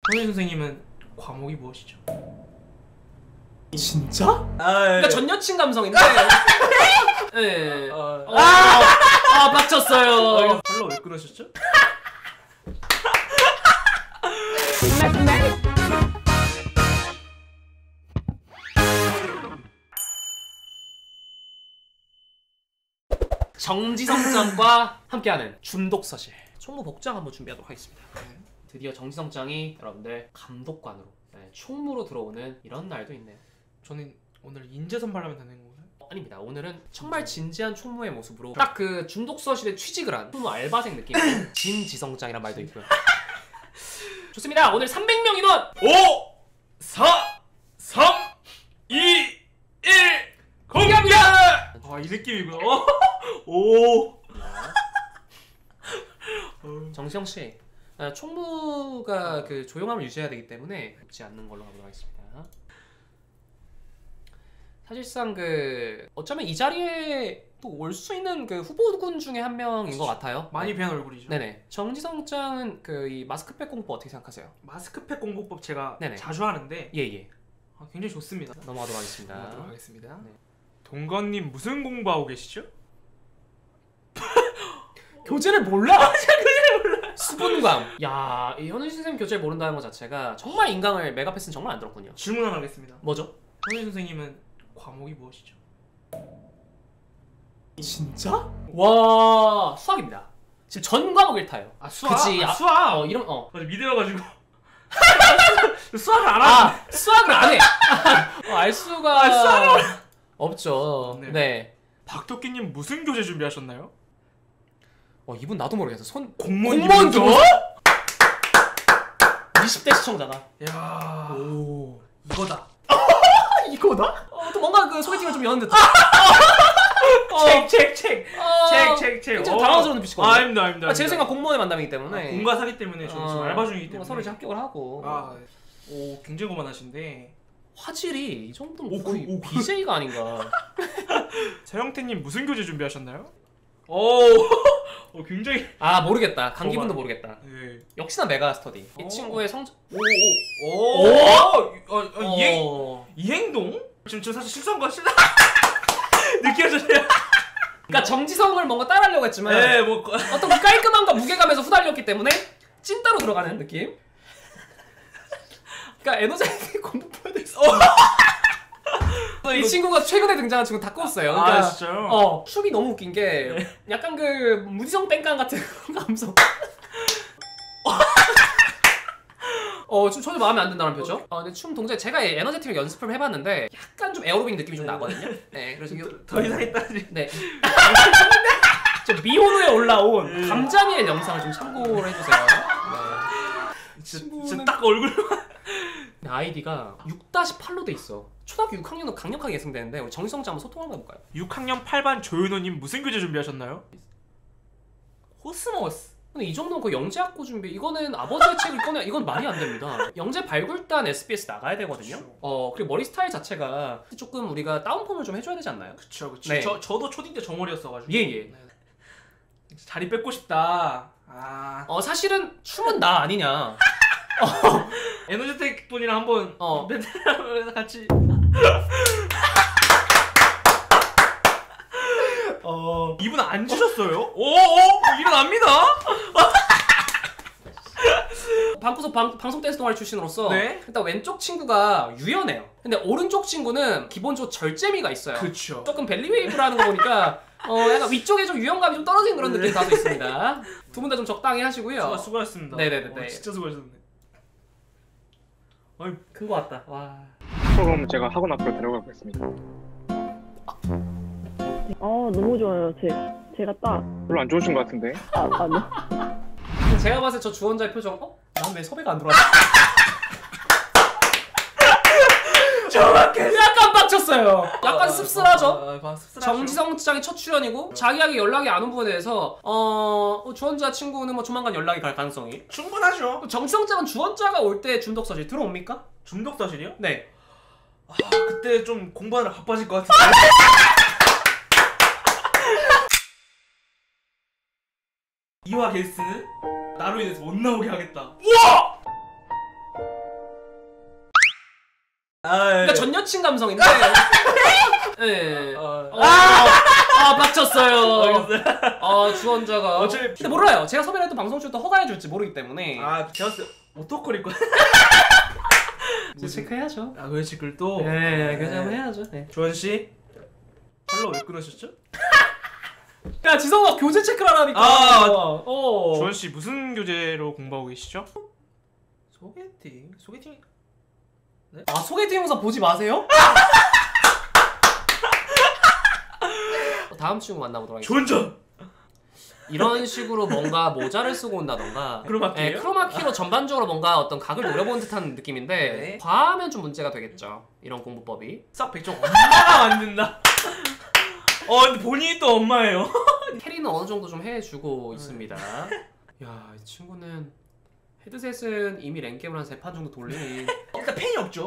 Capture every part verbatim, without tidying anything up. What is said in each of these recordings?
선희 선생님은 과목이 무엇이죠? 진짜? 아, 그러니까 전 여친 감성인데. 네. 어... 아, 아, 아 빡쳤어요. 별로 왜 끊으셨죠? 정지성장과 함께하는 중독서실 총무 복장 한번 준비하도록 하겠습니다. 드디어 정지성장이 여러분들 감독관으로, 네, 총무로 들어오는 이런 날도 있네요. 저는 오늘 인재 선발하면 되는 건가요? 어, 아닙니다. 오늘은 정말 진지한 총무의 모습으로 딱 그 중독서실에 취직을 한 총무 알바생 느낌 진지성장이란 말도 있고요. 좋습니다. 오늘 삼백 명 인원 오! 사! 삼! 이! 일! 공개합니다! 아, 이 느낌이구나. 오! 정시성씨, 총무가 그 조용함을 유지해야 되기 때문에 웃지 않는 걸로 가도록 하겠습니다. 사실상 그 어쩌면 이 자리에 또 올 수 있는 그 후보군 중에 한 명인 것 같아요. 많이 네. 뵌 얼굴이죠. 네네. 정지성장은 그 이 마스크팩 공법 어떻게 생각하세요? 마스크팩 공부법 제가 네네. 자주 하는데 예예. 아, 굉장히 좋습니다. 넘어가도록 하겠습니다. 넘어가도록 하겠습니다. 네. 동건님 무슨 공부하고 계시죠? 교재를 몰라? 교재를 몰라. 수분감. 야, 이 현우 선생님 교재를 모른다는 것 자체가 정말 인강을 메가패스는 정말 안 들었군요. 질문 하나 하겠습니다. 뭐죠? 현우 선생님은 과목이 무엇이죠? 진짜? 와, 수학입니다. 지금 전 과목 일 타요. 아, 수학? 그치. 아, 수학! 어, 이런, 어. 맞아, 미대여가지고 수학을 안 하지. 아, 수학을 안 해. 어, 알 수가 아, 수학을 없죠. 네. 네. 박토끼님 무슨 교재 준비하셨나요? 어, 이분 나도 모르겠어. 손 공무원 공무원 기본서? 기본서? 이십 대 시청자다. 야, 오, 이거다. 이거다? 어, 또 뭔가 그 소개팅을 좀 여는 듯. 책, 책, 책, 어, 책, 책, 책. 좀 어. 당황스러운 빛이거든요. 아, 아닙니다, 아닙니다. 아, 제 생각 공무원의 만남이기 때문에. 아, 공과 사기 때문에 저 지금 어, 알바 중이기 때문에 서로 이제 합격을 하고. 아, 오, 굉장히 고만하신데 화질이 이 정도면 오, 거의 그, 오, 그. 비제이가 아닌가. 서영태님 무슨 교재 준비하셨나요? 오, 어, 굉장히 아, 모르겠다. 강기분도 모르겠다. 네. 역시나 메가 스터디. 이 오. 친구의 성적. 오오오 오, 어, 어, 이, 행, 어. 이 행동? 지금 저 사실 실수한 거 실수 느껴져요. 그러니까 정지성을 뭔가 따라하려고 했지만 네, 뭐 어떤 그 깔끔함과 무게감에서 후달렸기 때문에 찐따로 들어가는 느낌. 그러니까 에너제틱 공부해야 됐어. 이 친구가 최근에 등장한 친구 다 껐어요. 그러니까 아, 진짜요? 어, 춤이 너무 웃긴 게 약간 그 무지성 땡깡 같은 그런 감성. 어, 좀 전혀 마음에 안 든다는 표정. 어, 근데 춤 동작에 제가 에너제틱을 연습을 해봤는데 약간 좀 에어로빅 느낌이 좀 나거든요. 네, 그래서 이거 더 이상 있다지. 네. 저 미혼 후에 올라온 감자미의 영상을 좀 참고를 해주세요. 네. 진짜, 진짜 딱 얼굴만. 아이디가 육 팔로 돼 있어. 초등학교 육 학년은 강력하게 예상되는데 우리 정지성장 한번 소통 한번 해볼까요? 육 학년 팔 반 조윤호님 무슨 교재 준비하셨나요? 코스모스. 근데 이 정도면 그 영재학고 준비, 이거는 아버지의 책을 꺼내, 이건 말이 안 됩니다. 영재 발굴단 에스비에스 나가야 되거든요. 그쵸. 어, 그리고 머리 스타일 자체가 조금 우리가 다운펌을 좀 해줘야 되지 않나요? 그쵸, 그쵸. 네. 저, 저도 초딩 때 저 머리였어가지고. 예, 예. 네. 자리 뺏고 싶다. 아. 어, 사실은 춤은 나 아니냐. 에너제틱 분이랑 한번 어. 베테랑에서 같이. 어. 이분 안 주셨어요? 오, 오, 일어납니다. 방구석 방, 방송 댄스 동아리 출신으로서 네? 일단 왼쪽 친구가 유연해요. 근데 오른쪽 친구는 기본적으로 절제미가 있어요. 그쵸. 조금 벨리웨이브를 하는 거 보니까 어, 약간 위쪽에 좀 유연감이 좀 떨어진 그런 느낌이 다소 있습니다. 두 분 다 좀 적당히 하시고요. 수고, 수고하셨습니다. 네네네. 어, 진짜 수고하셨네. 아이, 큰 거 같다. 와. 그럼 제가 학원 앞으로 데려가겠습니다. 아 너무 좋아요. 제 제가 딱 별로 안 좋으신 것 같은데. 아, 아니요. 근데 제가 봤을 때 저 주원자의 표정, 어? 난 왜 섭외가 안 들어왔지? 정확해. 약간 빡쳤어요. 약간 씁쓸하죠? 아, 아, 씁쓸하죠. 정지성 장의 첫 출연이고 자기에게 연락이 안 온 부분에 대해서 어... 주원자 친구는 뭐 조만간 연락이 갈 가능성이, 충분하죠. 정지성 장은 주원자가 올 때 중독서실 들어옵니까? 중독사실이요? 네. 아, 그때 좀 공부하느라 바빠질 것 같은데. 이화 게스트는 나로 인해서 못 나오게 하겠다. 우와! 아, 그러니까 전 여친 감성인데. 네. 어. 어, 아 빡쳤어요. 알겠어요. 아 주원자가. 어차피- 근데 몰라요. 제가 섭외를 해도 방송 출도 허가해줄지 모르기 때문에. 아, 제가 봤을 때 오토콜일 거야. 이제 체크해야죠. 아, 그 댓글도. 네, 그냥 해야죠. 네. 조원 씨, 팔로우 왜 끊으셨죠? 야 지성아 교재 체크를 하라니까. 아, 어. 조원 씨 무슨 교재로 공부하고 계시죠? 소개팅, 소개팅. 아 소개팅 영상 보지 마세요. 어, 다음 친구 만나보도록 하겠습니다. 조원전. 이런 식으로 뭔가 모자를 쓰고 온다던가 크로마키예요? 네, 크로마키로 전반적으로 뭔가 어떤 각을 노려보는 듯한 느낌인데 네. 과하면 좀 문제가 되겠죠. 이런 공부법이. 싹 백종 엄마가 만든다. 어, 근데 본인이 또 엄마예요. 캐리는 어느 정도 좀 해주고 있습니다. 야, 이 친구는 헤드셋은 이미 랭겜을 한 세 판 정도 돌리니. 일단 팬이 없죠.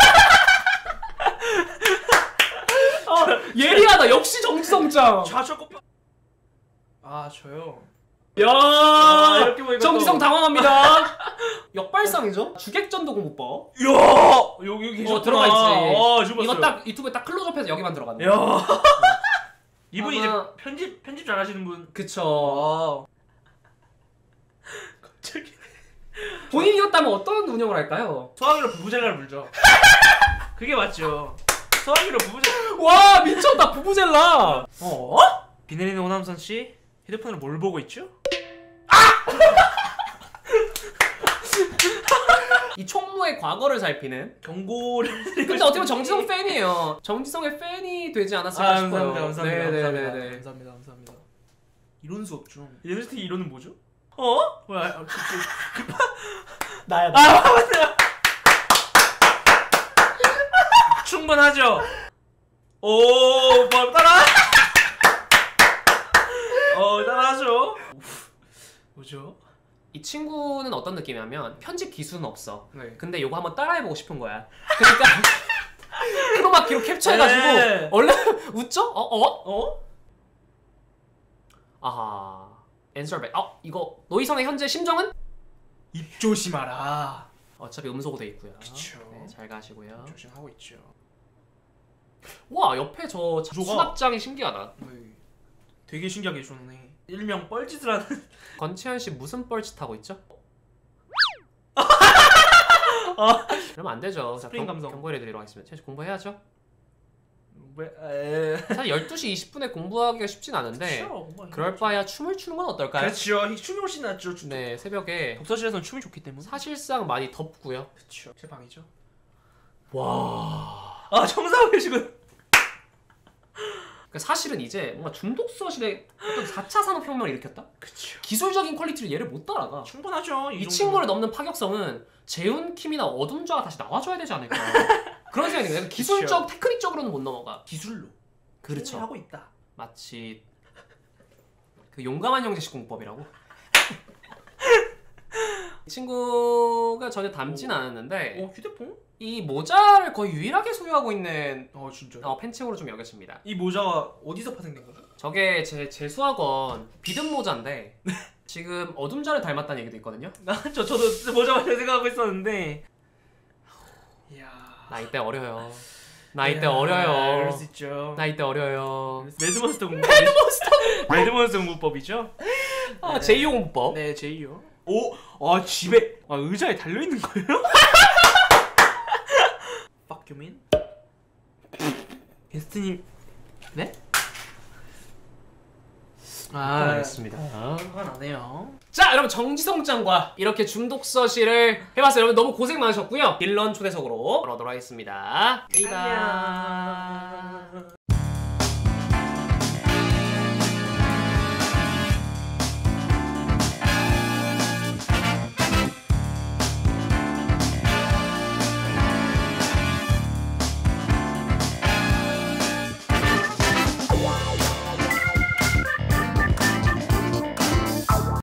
어, 예리하다. 역시 정지성장. 좌절 꼽혀. 아, 저요. 야, 아, 이렇게 보니까 정지성 또- 당황합니다. 역발상이죠? 주객전도 공부법. 이야, 여기 여기 계셨구나. 어, 들어가 있지. 아, 지금 이거 봤어요. 딱 유튜브에 딱 클로즈업해서 여기만 들어가는 야. 거. 이분이 아마- 이제 편집 편집 잘하시는 분. 그쵸. 아. 갑자기 본인이었다면 어떤 운영을 할까요? 소화기로 부부젤라를 물죠. 그게 맞죠. 소화기로 부부젤라. 와 미쳤다 부부젤라. 어? 비 내리는 오남선 씨 휴대폰으로 뭘 보고 있죠? 이 총무의 과거를 살피는. 경고를. 근데 어떻게 보면 정지성 팬이에요. 정지성의 팬이 되지 않았을까 아, 싶어요. 감사합니다, 감사합니다, 감사합니다, 네네네네. 감사합니다, 감사합니다. 이론 수업 중. 예술티 이론은 뭐죠? 어? 뭐야? 아, 그, 그, 나야 아, 맞아요. 충분하죠. 오, 뭐 따라. 어, 따라하죠. 뭐죠? 이 친구는 어떤 느낌이냐면 편집 기술은 없어. 네. 근데 요거 한번 따라해보고 싶은 거야. 그러니까 크로마키로 캡처해가지고 네. 원래 웃죠? 어? 어? 어? 아하. 앤서백. 어? 이거 노이선의 현재 심정은? 입 조심하라. 어차피 음소거 돼 있고요. 그쵸. 네, 잘 가시고요. 조심하고 있죠. 와 옆에 저 구조가- 수납장이 신기하다. 네. 되게 신기하게 해줬네. 일명 뻘짓을 하는. 권채연 씨 무슨 뻘짓 하고 있죠? 아. 그러면 안 되죠. 자, 스프링 경, 감성. 경고를 드리도록 하겠습니다. 채연 씨 공부해야죠. 왜? 에. 사실 열두 시 이십 분에 공부하기가 쉽진 않은데 그럴 바에야 춤을 추는 건 어떨까요? 그렇죠. 춤이 훨씬 낫죠. 네 새벽에 독서실에서는 춤이 좋기 때문에. 사실상 많이 덥고요. 그렇죠. 제 방이죠. 와. 아, 청소하고 계시군. 그러니까 사실은 이제 뭔가 중독서실에 어떤 사 차 산업혁명을 일으켰다? 그렇죠. 기술적인 퀄리티를 얘를 못 따라가. 충분하죠. 이 친구를 넘는 파격성은 재훈, 킴이나 어둠좌가 다시 나와줘야 되지 않을까. 그런 생각이 들어요. 기술적, 테크닉적으로는 못 넘어가. 기술로. 그렇죠. 하고 있다. 마치 그 용감한 형제식 공법이라고. 이 친구가 전혀 닮진 않았는데 어, 휴대폰? 이 모자를 거의 유일하게 소유하고 있는 어, 진짜. 어, 팬층으로 좀 여겨집니다. 이 모자가 어디서 파생된 거죠? 저게 제 재수학원 비듬 모자인데 지금 어둠자를 닮았다는 얘기도 있거든요. 나, 저, 저도 모자 마저 생각하고 있었는데. 이야. 나이 때 어려요. 나이 때 이야, 어려요. 그럴 수 있죠. 나이 때 어려요. 매드몬스터 공부법. 매드몬스터. 매드몬스터 공부법이죠? 아, 제이오 공법. 네, 제이요. 오, 아, 집에, 아, 의자에 달려있는 거예요? 박규민? 게스트님, 네? 아, 알겠습니다. 화가 나네요. 자, 여러분 정지성 짱과 이렇게 중독서실을 해봤어요. 여러분 너무 고생 많으셨고요. 빌런 초대석으로 돌아오도록 하겠습니다. 안녕.